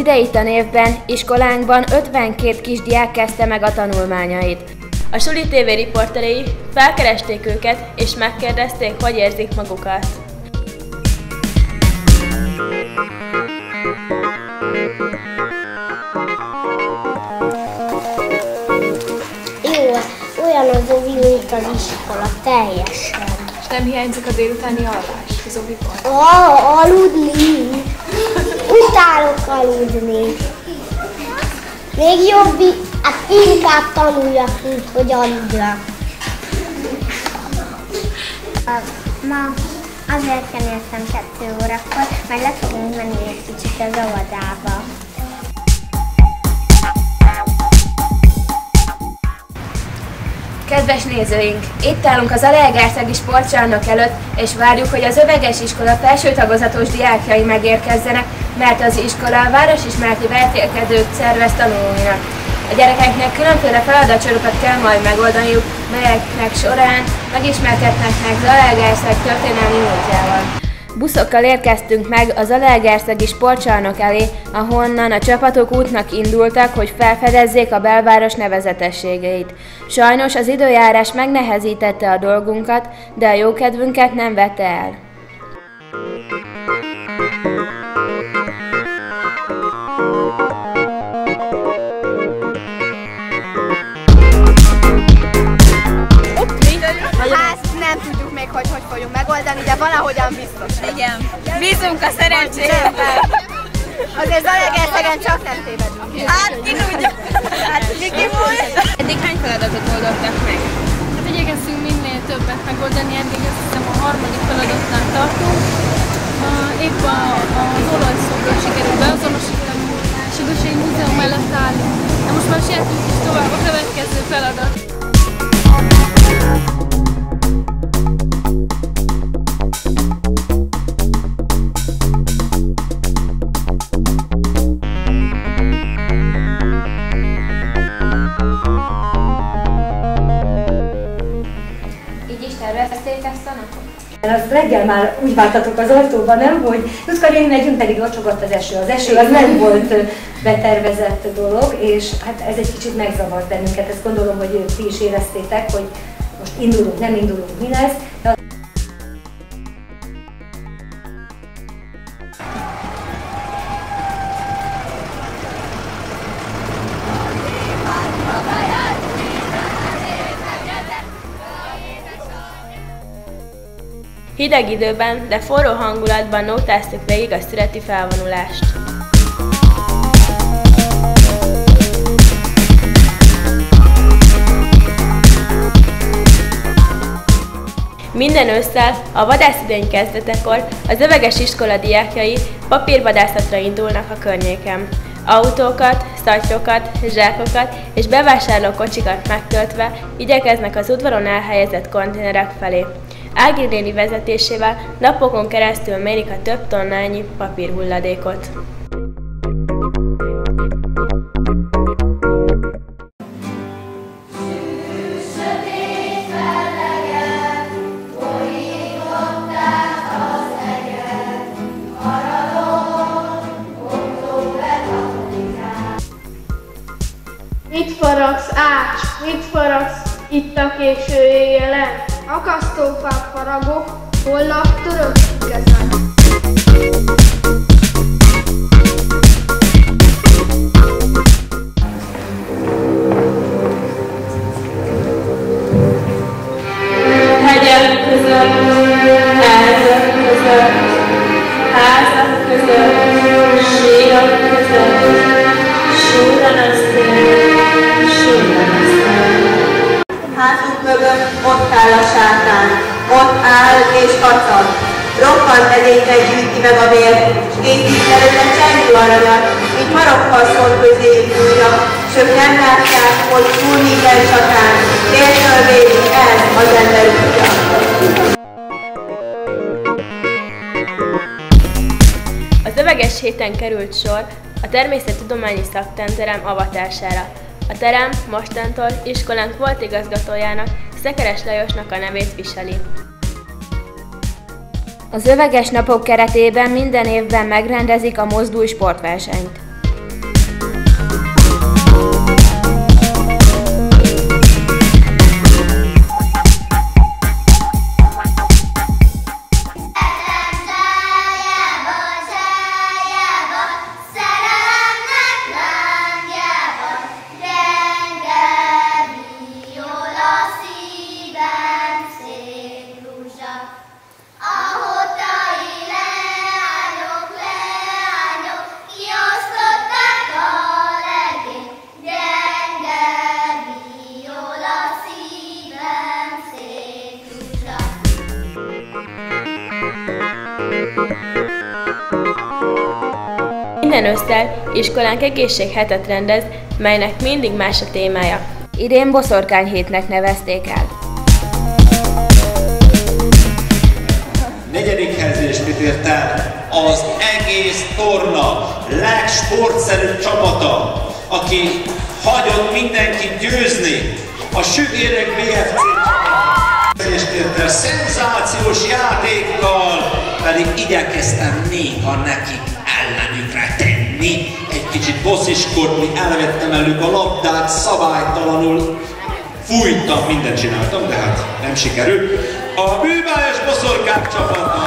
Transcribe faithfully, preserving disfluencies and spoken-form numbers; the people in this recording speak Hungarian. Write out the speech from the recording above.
idei tanévben iskolánkban ötvenkét kisdiák kezdte meg a tanulmányait. A Suli té vé riporterei felkeresték őket és megkérdezték, hogy érzik magukat. Jó, olyan az ovi, mint az iskola, teljesen. És nem hiányzik a délutáni alvás az oviból? Ó, aludni! Utálok aludni. Még jobb, hát inkább tanuljak, mint hogy aludjak. Ma azért kenéltem kettő órakor, mert le fogunk menni egy kicsit az óvodába. Kedves nézőink! Itt állunk az Zalaegerszegi Sportcsarnok előtt, és várjuk, hogy az Öveges iskola felső tagozatos diákjai megérkezzenek, mert az iskola a városismereti vetélkedőt szervez tanulóinak. A gyerekeknek különféle feladatsorokat kell majd megoldaniuk, melyeknek során megismerkedhetnek Zalaegerszeg történelmi múltjával. Buszokkal érkeztünk meg a Zalaegerszegi Sportcsarnok elé, ahonnan a csapatok útnak indultak, hogy felfedezzék a belváros nevezetességeit. Sajnos az időjárás megnehezítette a dolgunkat, de a jókedvünket nem vette el. Hát nem tudjuk még, hogy hogy fogjuk megoldani, de valahogyan biztos. Igen. Bízunk a szerencséjében. Azért Zalaegerszegen csak nem tévedünk. Hát ki tudja. Hát Viki volt. Eddig hány feladatot oldottak meg? Hát igyekeztünk minél többet megoldani, eddig azt hiszem a harmadik feladatnál tartunk. Épp az olajszóról sikerült beazonosítani, és a Dösei Múzeum mellett állunk. De most már sietünk is tovább a következő feladat. Az reggel már úgy vártatok az ajtóban, nem, hogy Jutka néni megyünk, pedig locsogott az eső. Az eső az nem volt betervezett dolog, és hát ez egy kicsit megzavart bennünket. Ezt gondolom, hogy ti is éreztétek, hogy most indulunk, nem indulunk, mi lesz. De Hideg időben, de forró hangulatban nótáztuk végig a szüreti felvonulást. Minden ősszel, a vadászidény kezdetekor az Öveges iskola diákjai papírvadászatra indulnak a környéken. Autókat, szatyrookat, zsákokat és bevásárlókocsikat megtöltve igyekeznek az udvaron elhelyezett konténerek felé. Ági néni vezetésével napokon keresztül mérik a több tonnányi papírhulladékot. Mit faragsz, Ács? Mit faragsz itt a késő éjjelen? Akasztófát faragok, holnap török kezem. Hegyek között, házak között, házak között, sírak között, súran a szél, súran a szél. Házunk mögött ott áll a sátán, ott áll és kacag. Rokkant edényre gyűjti meg a vért, s készít előle csengő aranyat, mint marokkaszon közé bújja, s ők nem látják, hogy túlni kell csatán, vértől védik el az ember útja. Az Öveges héten került sor a természettudományi szaktanterem avatására. A terem mostantól iskolánk volt igazgatójának, Szekeres Lajosnak a nevét viseli. Az Öveges napok keretében minden évben megrendezik a Mozdulj sportversenyt. Minden ősszel iskolánk egészséghetet rendez, melynek mindig más a témája. Idén boszorkányhétnek nevezték el. Negyedik helyezést ért el az egész torna legsportszerűbb csapata, aki hagyott mindenkit győzni, a Sügérek bé ef cé helyezést ért el szenzációs játékkal, pedig igyekeztem néha nekik ellenükre tenni, egy kicsit bossziskodni, elvettem elük a labdát, szabálytalanul fújtam, mindent csináltam, de hát nem sikerült. A bűvályos boszorkák csapata